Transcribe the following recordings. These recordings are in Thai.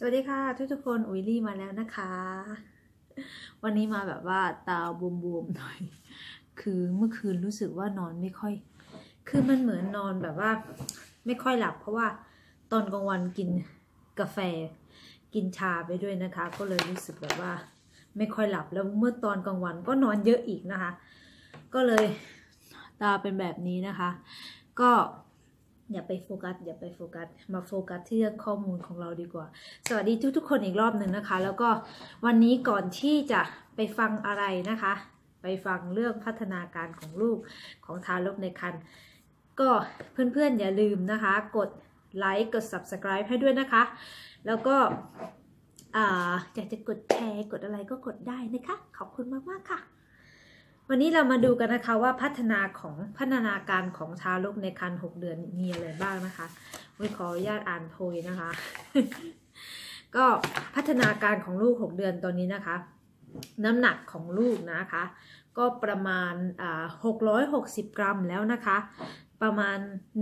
วัสดีค่ะทุกคนอุยลี่มาแล้วนะคะวันนี้มาแบบว่าตาบวมๆหน่อยคือเมื่อคืนรู้สึกว่านอนไม่ค่อยคือมันเหมือนนอนแบบว่าไม่ค่อยหลับเพราะว่าตอนกลางวันกินกาแฟกินชาไปด้วยนะคะก็เลยรู้สึกแบบว่าไม่ค่อยหลับแล้วเมื่อตอนกลางวันก็นอนเยอะอีกนะคะก็เลยตาเป็นแบบนี้นะคะก็อย่าไปโฟกัสมาโฟกัสที่เรื่องข้อมูลของเราดีกว่าสวัสดีทุกคนอีกรอบหนึ่งนะคะแล้วก็วันนี้ก่อนที่จะไปฟังอะไรนะคะไปฟังเรื่องพัฒนาการของลูกของทารกในครรภ์ก็เพื่อนๆอย่าลืมนะคะกดไลค์กด Subscribe ให้ด้วยนะคะแล้วก็อยากจะกดแชร์กดอะไรก็กดได้นะคะขอบคุณมากๆค่ะวันนี้เรามาดูกันนะคะว่าพัฒนาการของทารกในครรภ์6 เดือนมีอะไรบ้างนะคะวิขออนุญาตอ่านโพยนะคะ ก็พัฒนาการของลูก6 เดือนตอนนี้นะคะน้ำหนักของลูกนะคะก็ประมาณ660 กรัมแล้วนะคะประมาณ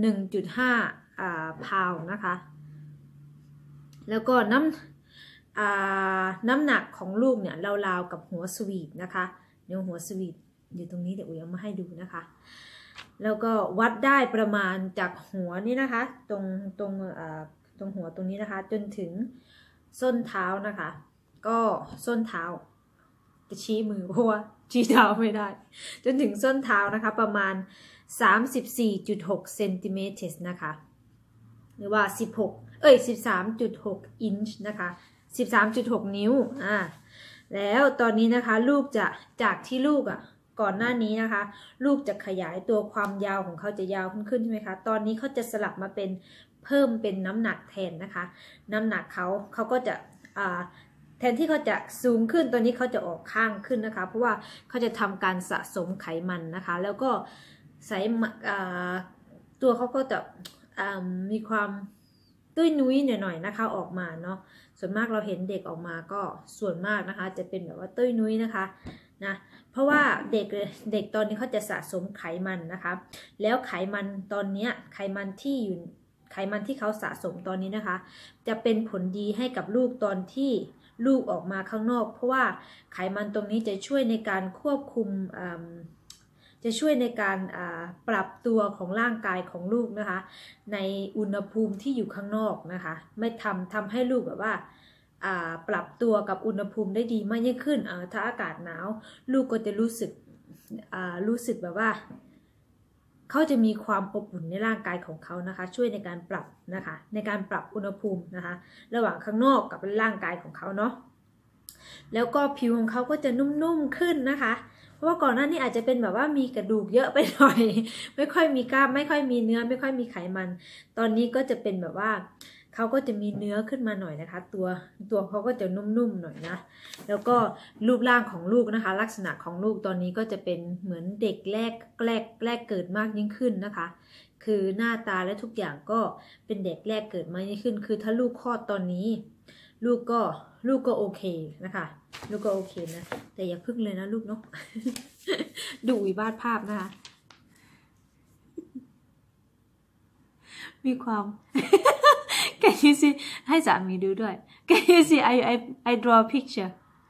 1.5 พาวน์นะคะแล้วก็น้ำหนักของลูกเนี่ยราวๆกับหัวสวีทนะคะเดี๋ยวหัวสวีทอยู่ตรงนี้เดี๋ยวอุ๋ยเอามาให้ดูนะคะแล้วก็วัดได้ประมาณจากหัวนี่นะคะตรงหัวตรงนี้นะคะจนถึงส้นเท้านะคะก็ส้นเท้าจะชี้มือเพราะว่าชี้เท้าไม่ได้จนถึงส้นเท้านะคะประมาณ 34.6 เซนติเมตรนะคะหรือว่า13.6 อินช์นะคะ13.6 นิ้วแล้วตอนนี้นะคะลูกจากที่ลูกก่อนหน้านี้นะคะลูกจะขยายตัวความยาวของเขาจะยาวขึ้นใช่ไหมคะตอนนี้เขาจะสลับมาเป็นเพิ่มเป็นน้ำหนักแทนนะคะน้ำหนักเขาก็จะแทนที่เขาจะสูงขึ้นตอนนี้เขาจะออกข้างขึ้นนะคะเพราะว่าเขาจะทำการสะสมไขมันนะคะแล้วก็ตัวเขาก็จะมีความตุ้ยนุ้ยหน่อยๆนะคะออกมาเนาะส่วนมากเราเห็นเด็กออกมาก็ส่วนมากนะคะจะเป็นแบบว่าตุ้ยนุ้ยนะคะนะเพราะว่าเด็กตอนนี้เขาจะสะสมไขมันนะคะแล้วไขมันตอนนี้ไขมันที่เขาสะสมตอนนี้นะคะจะเป็นผลดีให้กับลูกตอนที่ลูกออกมาข้างนอกเพราะว่าไขมันตรงนี้จะช่วยในการควบคุมจะช่วยในการปรับตัวของร่างกายของลูกนะคะในอุณหภูมิที่อยู่ข้างนอกนะคะไม่ทำให้ลูกแบบว่าปรับตัวกับอุณหภูมิได้ดีมากยิ่งขึ้นถ้าอากาศหนาวลูกก็จะรู้สึกแบบว่าเขาจะมีความอบอุ่นในร่างกายของเขานะคะช่วยในการปรับนะคะในการปรับอุณหภูมินะคะระหว่างข้างนอกกับร่างกายของเขาเนาะแล้วก็ผิวของเขาก็จะนุ่มๆขึ้นนะคะเพราะว่าก่อนหน้านี้อาจจะเป็นแบบว่ามีกระดูกเยอะไปหน่อยไม่ค่อยมีกล้ามไม่ค่อยมีเนื้อไม่ค่อยมีไขมันตอนนี้ก็จะเป็นแบบว่าเขาก็จะมีเนื้อขึ้นมาหน่อยนะคะตัวเขาก็จะนุ่มๆหน่อยนะแล้วก็รูปร่างของลูกนะคะลักษณะของลูกตอนนี้ก็จะเป็นเหมือนเด็กแรกเกิดมากยิ่งขึ้นนะคะคือหน้าตาและทุกอย่างก็เป็นเด็กแรกเกิดมากยิ่งขึ้นคือถ้าลูกคลอดตอนนี้ลูกก็โอเคนะคะลูกก็โอเคนะแต่อย่าพึ่งเลยนะลูกเนาะ ดูวาดภาพนะคะมีความ Can you see ให้สามีดูด้วย Can you see I draw a picture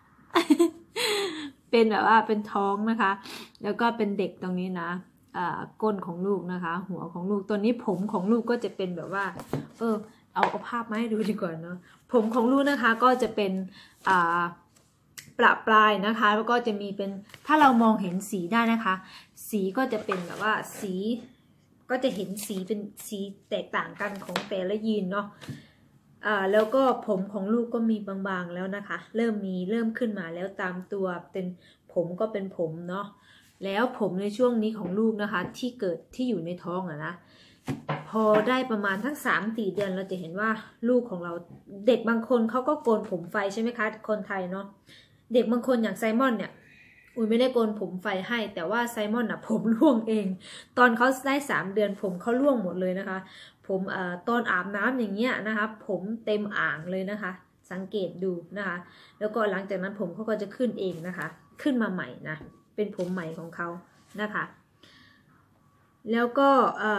เป็นแบบว่าเป็นท้องนะคะแล้วก็เป็นเด็กตรงนี้นะก้นของลูกนะคะหัวของลูกตัวนี้ผมของลูกก็จะเป็นแบบว่าเอาภาพมาให้ดูดีกว่าเนาะผมของลูกนะคะก็จะเป็นประปรายนะคะแล้วก็จะมีเป็นถ้าเรามองเห็นสีได้นะคะสีก็จะเป็นแบบว่าสีก็จะเห็นสีเป็นสีแตกต่างกันของแต่ละยีนเนาะแล้วก็ผมของลูกก็มีบางๆแล้วนะคะเริ่มขึ้นมาแล้วตามตัวเป็นผมก็เป็นผมเนาะแล้วผมในช่วงนี้ของลูกนะคะที่อยู่ในท้องนะพอได้ประมาณทั้ง3-4 เดือนเราจะเห็นว่าลูกของเราเด็กบางคนเขาก็โกนผมไฟใช่ไหมคะคนไทยเนาะเด็กบางคนอย่างไซมอนเนี่ยอุ้ยไม่ได้โกนผมไฟให้แต่ว่าไซมอนผมร่วงเองตอนเขาได้3 เดือนผมเขาร่วงหมดเลยนะคะผมตอนอาบน้ำอย่างเงี้ยนะคะผมเต็มอ่างเลยนะคะสังเกตดูนะคะแล้วก็หลังจากนั้นผมเขาก็จะขึ้นเองนะคะขึ้นมาใหม่นะเป็นผมใหม่ของเขานะคะแล้วก็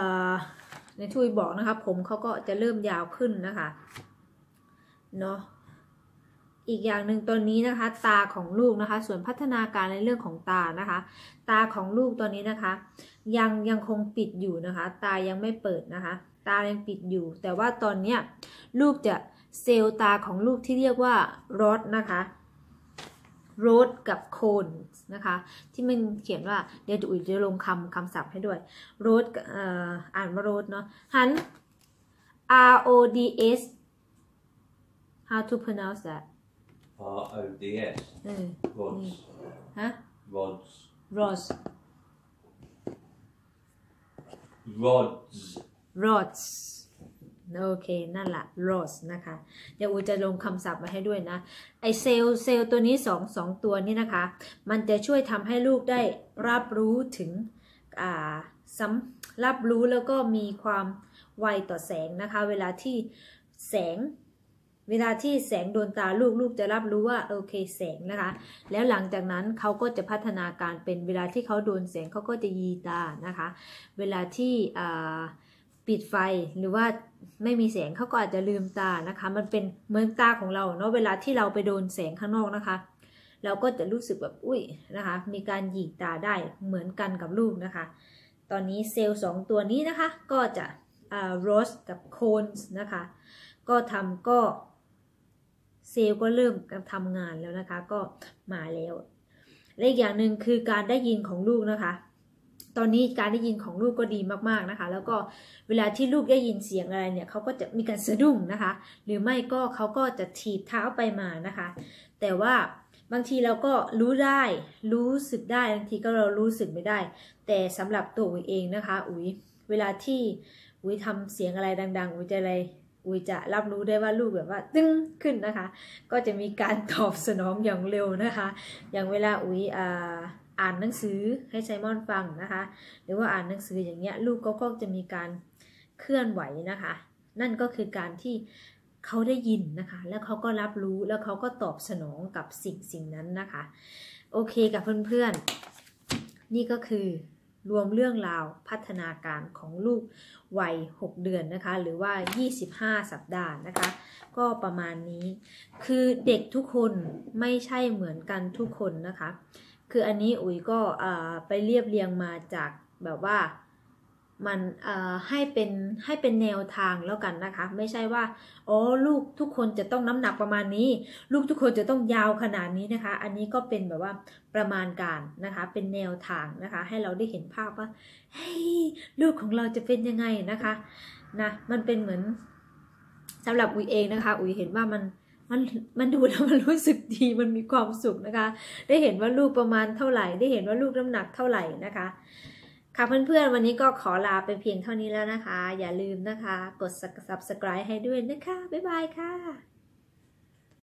ในทุยบอกนะคะผมเขาก็จะเริ่มยาวขึ้นนะคะเนาะอีกอย่างหนึ่งตัวนี้นะคะตาของลูกนะคะส่วนพัฒนาการในเรื่องของตานะคะตาของลูกตอนนี้นะคะยังคงปิดอยู่นะคะตายังไม่เปิดนะคะตายังปิดอยู่แต่ว่าตอนเนี้ยลูกจะเซลล์ตาของลูกที่เรียกว่ารอดนะคะโรดกับโคนนะคะที่มันเขียนว่าเดี๋ยวอุ๋ยจะลงคำศัพท์ให้ด้วยโรดอ่านว่าโรดเนาะหัน RODS how to pronounce that RODS rods ฮะ rods rods rods โอเคนั่นแหละ rods นะคะเดี๋ยวอูจะลงคำศัพท์มาให้ด้วยนะไอเซลล์ตัวนี้สองตัวนี้นะคะมันจะช่วยทำให้ลูกได้รับรู้ถึงรับรู้แล้วก็มีความไวต่อแสงนะคะเวลาที่แสงโดนตาลูกจะรับรู้ว่าโอเคแสงนะคะแล้วหลังจากนั้นเขาก็จะพัฒนาการเป็นเวลาที่เขาโดนแสงเขาก็จะยีตานะคะเวลาที่ปิดไฟหรือว่าไม่มีแสงเขาก็อาจจะลืมตานะคะมันเป็นเหมือนตาของเราเนาะเวลาที่เราไปโดนแสงข้างนอกนะคะเราก็จะรู้สึกแบบอุ้ยนะคะมีการหยีตาได้เหมือนกันกับลูกนะคะตอนนี้เซลล์2ตัวนี้นะคะก็จะโรสกับโคนนะคะก็เซลล์ก็เริ่มทำงานแล้วนะคะก็มาแล้วและอีกอย่างหนึ่งคือการได้ยินของลูกนะคะตอนนี้การได้ยินของลูกก็ดีมากๆนะคะแล้วก็เวลาที่ลูกได้ยินเสียงอะไรเนี่ยเขาก็จะมีการสะดุ้งนะคะหรือไม่ก็เขาก็จะถีบเท้าไปมานะคะแต่ว่าบางทีเราก็รู้สึกได้บางทีก็เรารู้สึกไม่ได้แต่สำหรับตัวอุ๋ยเองนะคะอุ๋ยเวลาที่อุ๋ยทำเสียงอะไรดังๆอุ๋ยจะรับรู้ได้ว่าลูกแบบว่าตึ้งขึ้นนะคะก็จะมีการตอบสนองอย่างเร็วนะคะอย่างเวลาอุ๋ยอ่านหนังสือให้ไซมอนฟังนะคะหรือว่าอ่านหนังสืออย่างเงี้ยลูกก็จะมีการเคลื่อนไหวนะคะนั่นก็คือการที่เขาได้ยินนะคะแล้วเขาก็รับรู้แล้วเขาก็ตอบสนองกับสิ่งนั้นนะคะโอเคกับเพื่อนๆนี่ก็คือรวมเรื่องราวพัฒนาการของลูกวัย6เดือนนะคะหรือว่า25สัปดาห์นะคะก็ประมาณนี้คือเด็กทุกคนไม่ใช่เหมือนกันทุกคนนะคะคืออันนี้อุ๋ยก็ไปเรียบเรียงมาจากแบบว่ามันให้เป็นแนวทางแล้วกันนะคะไม่ใช่ว่าอ๋อลูกทุกคนจะต้องน้ำหนักประมาณนี้ลูกทุกคนจะต้องยาวขนาดนี้นะคะอันนี้ก็เป็นแบบว่าประมาณการนะคะเป็นแนวทางนะคะให้เราได้เห็นภาพว่าเฮ้ยลูกของเราจะเป็นยังไงนะคะนะมันเป็นเหมือนสำหรับอุ๋ยเองนะคะอุ๋ยเห็นว่ามันดูแล้วมันรู้สึกดีมันมีความสุขนะคะได้เห็นว่าลูกประมาณเท่าไหร่ได้เห็นว่าลูกน้ำหนักเท่าไหร่นะคะค่ะเพื่อนๆวันนี้ก็ขอลาไปเพียงเท่านี้แล้วนะคะอย่าลืมนะคะกด subscribe ให้ด้วยนะคะบ๊ายบายค่ะ